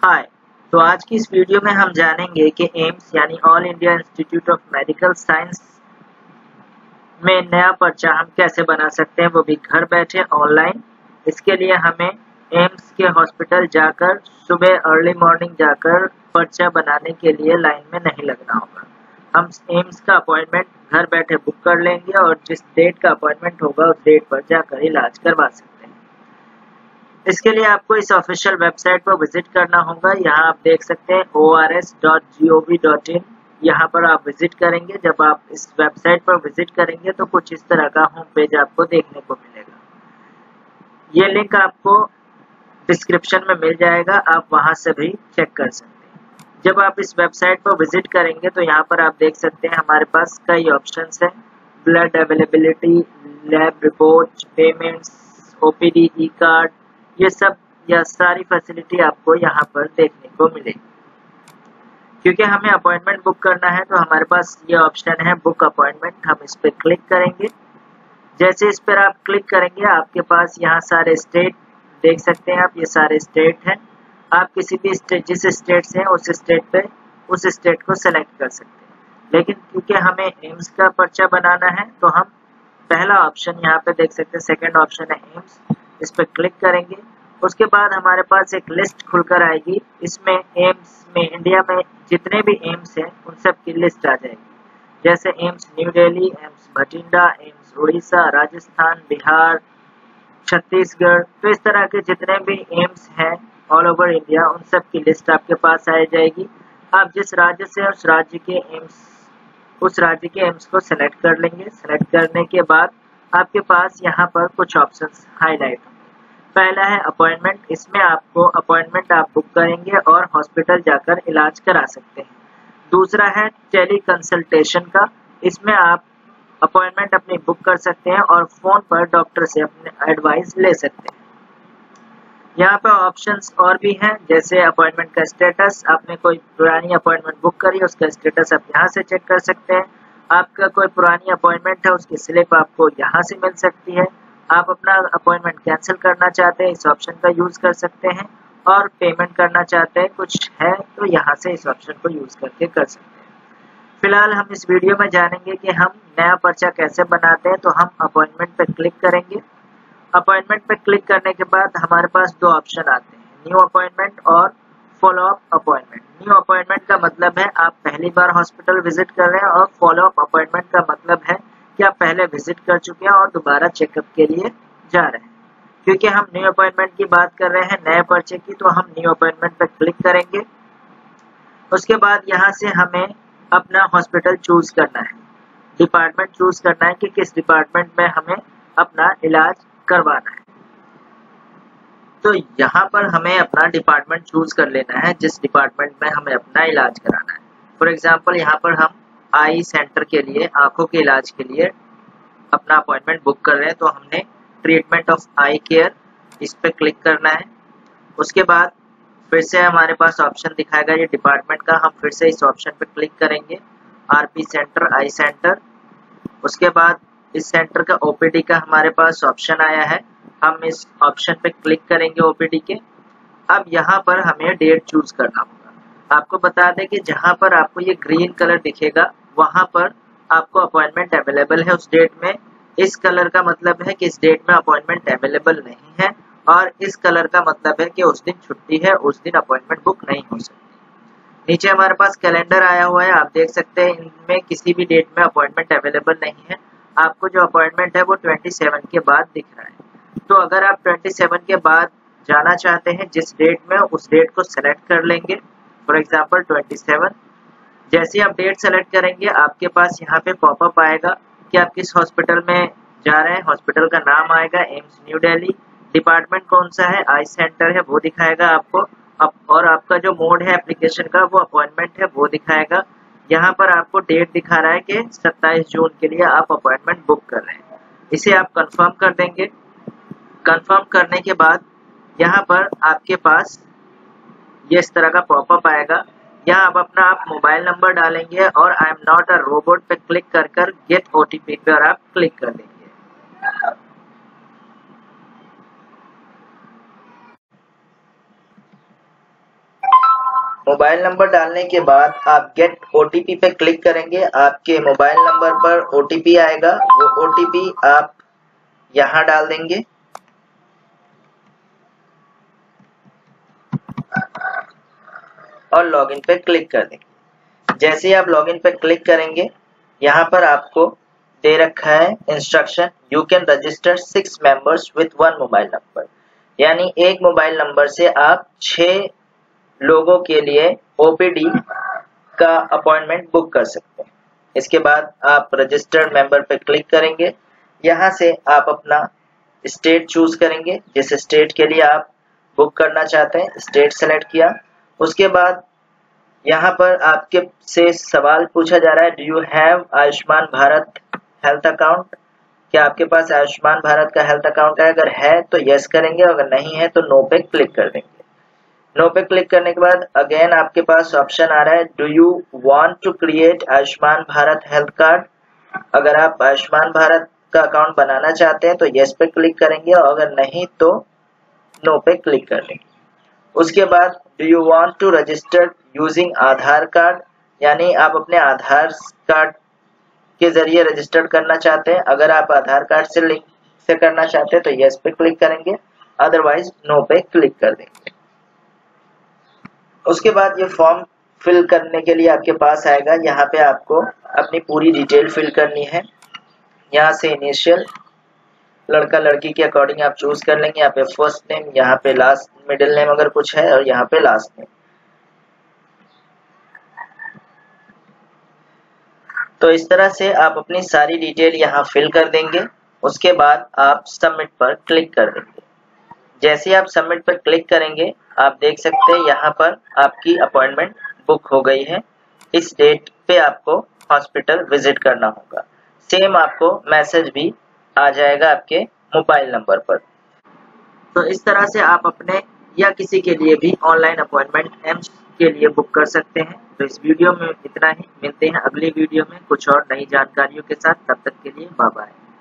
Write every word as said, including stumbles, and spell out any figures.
हाय। तो आज की इस वीडियो में हम जानेंगे कि एम्स यानी all India Institute of Medical Science में नया पर्चा हम कैसे बना सकते हैं, वो भी घर बैठे ऑनलाइन। इसके लिए हमें एम्स के हॉस्पिटल जाकर सुबह अर्ली मॉर्निंग जाकर पर्चा बनाने के लिए लाइन में नहीं लगना होगा। हम एम्स का अपॉइंटमेंट घर बैठे बुक कर लेंगे और जिस डेट का अपॉइंटमेंट होगा उस डेट पर जाकर इलाज करवा सकते हैं। इसके लिए आपको इस ऑफिशियल वेबसाइट पर विजिट करना होगा। यहाँ आप देख सकते हैं O R S dot G O V dot in. यहाँ पर आप विजिट करेंगे। जब आप इस वेबसाइट पर विजिट करेंगे तो कुछ इस तरह का होम पेज आपको देखने को मिलेगा। ये लिंक आपको डिस्क्रिप्शन में मिल जाएगा, आप वहाँ से भी चेक कर सकते हैं। जब आप इस वेबसाइट पर विजिट करेंगे तो यहाँ पर आप देख सकते हैं हमारे पास कई ऑप्शंस हैं। Blood availability, lab report, payments, O P D, e card, ये सब या सारी फैसिलिटी आपको यहाँ पर देखने को मिलेगी। क्योंकि हमें अपॉइंटमेंट बुक करना है तो हमारे पास ये ऑप्शन है बुक अपॉइंटमेंट। हम इस पर क्लिक करेंगे। जैसे इस पर आप क्लिक करेंगे आपके पास यहाँ सारे स्टेट देख सकते हैं आप, ये सारे स्टेट हैं। आप किसी भी स्टेट, जिस स्टेट से हैं उस स्टेट पे उस स्टेट को सेलेक्ट कर सकते हैं। लेकिन क्योंकि हमें एम्स का पर्चा बनाना है तो हम पहला ऑप्शन यहाँ पे देख सकते हैं, सेकेंड ऑप्शन है एम्स, इस पर क्लिक करेंगे। उसके बाद हमारे पास एक लिस्ट खुलकर आएगी। इसमें एम्स में इंडिया में जितने भी एम्स हैं उन सब की लिस्ट आ जाएगी। जैसे AIIMS New Delhi, AIIMS Bathinda, AIIMS Orissa, Rajasthan, Bihar, Chhattisgarh, तो इस तरह के जितने भी एम्स हैं ऑल ओवर इंडिया उन सब की लिस्ट आपके पास आ जाएगी। आप जिस राज्य से उस राज्य के एम्स उस राज्य के एम्स को सेलेक्ट कर लेंगे। सेलेक्ट करने के बाद आपके पास यहाँ पर कुछ ऑप्शंस हाईलाइट होंगे। पहला है अपॉइंटमेंट। इसमें आपको अपॉइंटमेंट आप बुक करेंगे और हॉस्पिटल जाकर इलाज करा सकते हैं। दूसरा है टेली कंसल्टेशन का। इसमें आप अपॉइंटमेंट अपनी बुक कर सकते हैं और फोन पर डॉक्टर से अपने एडवाइस ले सकते हैं। यहाँ पर ऑप्शंस और भी हैं, जैसे अपॉइंटमेंट का स्टेटस। आपने कोई पुरानी अपॉइंटमेंट बुक करी, उसका स्टेटस आप यहाँ से चेक कर सकते हैं। आपका कोई पुरानी अपॉइंटमेंट है उसकी स्लिप आपको यहाँ से मिल सकती है। आप अपना अपॉइंटमेंट कैंसिल करना चाहते हैं इस ऑप्शन का यूज कर सकते हैं, और पेमेंट करना चाहते हैं कुछ है तो यहाँ से इस ऑप्शन को यूज करके कर सकते हैं। फिलहाल हम इस वीडियो में जानेंगे कि हम नया पर्चा कैसे बनाते हैं। तो हम अपॉइंटमेंट पर क्लिक करेंगे। अपॉइंटमेंट पर क्लिक करने के बाद हमारे पास दो ऑप्शन आते हैं, न्यू अपॉइंटमेंट और follow up appointment. New appointment का मतलब है आप पहली बार हॉस्पिटल विजिट कर रहे हैं, और फॉलो अप अपॉइंटमेंट का मतलब है कि आप पहले विजिट कर चुके हैं और दोबारा चेकअप के लिए जा रहे हैं। क्योंकि हम न्यू अपॉइंटमेंट की बात कर रहे हैं नए पर्चे की, तो हम न्यू अपॉइंटमेंट पर क्लिक करेंगे। उसके बाद यहाँ से हमें अपना हॉस्पिटल चूज करना है, डिपार्टमेंट चूज करना है कि किस डिपार्टमेंट में हमें अपना इलाज करवाना है। तो यहाँ पर हमें अपना डिपार्टमेंट चूज कर लेना है जिस डिपार्टमेंट में हमें अपना इलाज कराना है। फॉर एग्जांपल यहाँ पर हम आई सेंटर के लिए, आंखों के इलाज के लिए अपना अपॉइंटमेंट बुक कर रहे हैं, तो हमने ट्रीटमेंट ऑफ आई केयर इस पे क्लिक करना है। उसके बाद फिर से हमारे पास ऑप्शन दिखाएगा ये डिपार्टमेंट का, हम फिर से इस ऑप्शन पे क्लिक करेंगे, आरपी सेंटर, आई सेंटर। उसके बाद इस सेंटर का ओपीडी का हमारे पास ऑप्शन आया है, हम इस ऑप्शन पे क्लिक करेंगे ओपीडी के। अब यहाँ पर हमें डेट चूज करना होगा। आपको बता दें कि जहाँ पर आपको ये ग्रीन कलर दिखेगा वहाँ पर आपको अपॉइंटमेंट अवेलेबल है उस डेट में। इस कलर का मतलब है कि इस डेट में अपॉइंटमेंट अवेलेबल नहीं है, और इस कलर का मतलब है कि उस दिन छुट्टी है, उस दिन अपॉइंटमेंट बुक नहीं हो सकती। नीचे हमारे पास कैलेंडर आया हुआ है, आप देख सकते हैं इनमें किसी भी डेट में अपॉइंटमेंट अवेलेबल नहीं है। आपको जो अपॉइंटमेंट है वो सत्ताईस के बाद दिख रहा है। तो अगर आप सत्ताईस के बाद जाना चाहते हैं जिस डेट में, उस डेट को सेलेक्ट कर लेंगे। फॉर एग्जांपल सत्ताईस। जैसे आप डेट सेलेक्ट करेंगे आपके पास यहाँ पे पॉपअप आएगा कि आप किस हॉस्पिटल में जा रहे हैं। हॉस्पिटल का नाम आएगा एम्स न्यू दिल्ली, डिपार्टमेंट कौन सा है, आई सेंटर है वो दिखाएगा आपको, अब और आपका जो मोड है एप्लीकेशन का वो अपॉइंटमेंट है वो दिखाएगा। यहाँ पर आपको डेट दिखा रहा है कि सत्ताईस जून के लिए आप अपॉइंटमेंट बुक कर रहे हैं। इसे आप कंफर्म कर देंगे। कंफर्म करने के बाद यहाँ पर आपके पास ये इस तरह का पॉपअप आएगा। यहाँ आप अपना आप मोबाइल नंबर डालेंगे और I am not a robot पे क्लिक कर कर गेट ओटीपी पर आप क्लिक कर देंगे। मोबाइल नंबर डालने के बाद आप गेट ओटीपी पे क्लिक करेंगे। आपके मोबाइल नंबर पर ओटीपी आएगा, वो ओटीपी आप यहाँ डाल देंगे और लॉगिन पे क्लिक कर देंगे। जैसे ही आप लॉगिन पे क्लिक करेंगे, यहाँ पर आपको दे रखा है instruction, you can register six members with one mobile number, यानी एक मोबाइल नंबर से आप छह लोगों के लिए ओपीडी का अपॉइंटमेंट बुक कर सकते हैं। इसके बाद आप रजिस्टर्ड मेंबर पे क्लिक करेंगे। यहाँ से आप अपना स्टेट चूज करेंगे, जिस स्टेट के लिए आप बुक करना चाहते हैं, स्टेट सेलेक्ट किया। उसके बाद यहाँ पर आपके से सवाल पूछा जा रहा है, do you have Ayushman Bharat health account, क्या आपके पास आयुष्मान भारत का हेल्थ अकाउंट है? अगर है तो यस करेंगे, अगर नहीं है तो नो पे क्लिक कर देंगे। नो पे क्लिक करने के बाद अगेन आपके पास ऑप्शन आ रहा है, do you want to create Ayushman Bharat health card, अगर आप आयुष्मान भारत का अकाउंट बनाना चाहते हैं तो यस पे क्लिक करेंगे, और अगर नहीं तो नो पे क्लिक कर देंगे। उसके बाद do you want to register using Aadhaar card, यानी आप अपने आधार कार्ड के जरिए रजिस्टर करना चाहते हैं, अगर आप आधार कार्ड से लिंक से करना चाहते हैं तो यस पे क्लिक करेंगे, अदरवाइज नो पे क्लिक कर देंगे। उसके बाद ये फॉर्म फिल करने के लिए आपके पास आएगा। यहाँ पे आपको अपनी पूरी डिटेल फिल करनी है। यहाँ से इनिशियल लड़का लड़की के अकॉर्डिंग आप चूज कर लेंगे। यहाँ पे फर्स्ट नेम, यहाँ पे लास्ट मिडिल नेम अगर कुछ है, और यहाँ पे लास्ट नेम। तो इस तरह से आप अपनी सारी डिटेल यहाँ फिल कर देंगे। उसके बाद आप सबमिट पर क्लिक कर देंगे। जैसे ही आप सबमिट पर क्लिक करेंगे, आप देख सकते हैं यहाँ पर आपकी अपॉइंटमेंट बुक हो गई है। इस डेट पे आपको हॉस्पिटल विजिट करना होगा। सेम आपको मैसेज भी आ जाएगा आपके मोबाइल नंबर पर। तो इस तरह से आप अपने या किसी के लिए भी ऑनलाइन अपॉइंटमेंट एम्स के लिए बुक कर सकते हैं। तो इस वीडियो में इतना ही, मिलते हैं अगली वीडियो में कुछ और नई जानकारियों के साथ। तब तक के लिए बाय बाय।